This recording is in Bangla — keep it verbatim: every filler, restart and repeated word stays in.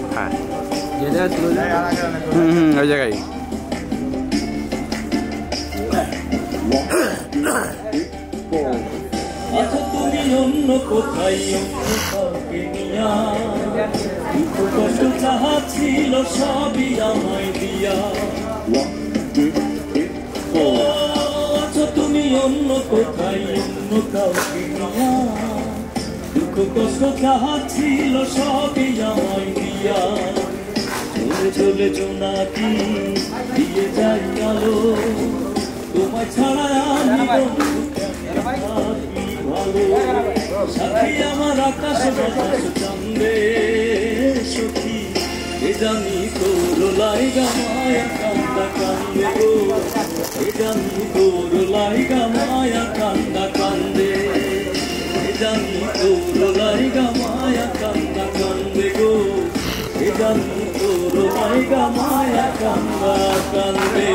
হ্যাঁ হুম হুম ওই জায়গায় আচ্ছা তুমি অন্য কোথায় অন্য কাউকে নিয়া দুঃখ কষ্ট যাহা ছিল সবই আমায় দিয়া আচ্ছা তুমি অন্য কোথায় অন্য কাউকে নিয়া দুঃখ কষ্ট যাহা ছিল সবই আমায় দিয়া চলে চলে জোনাকি দিয়ে যাই আলো তোমায় ছাড়া আমি সাথী আমার আকাশ বাতাস চান্দে সখী এ জানি তোর লাইগা মায়া কান্দা কান্দে গো এ জানি তোর লাইগা মায়া কান্দা কান্দে এ জানি তোর লাইগা মায়া কান্দা কান্দে গো এ জানি তোর লাইগা মায়া কান্দা কান্দে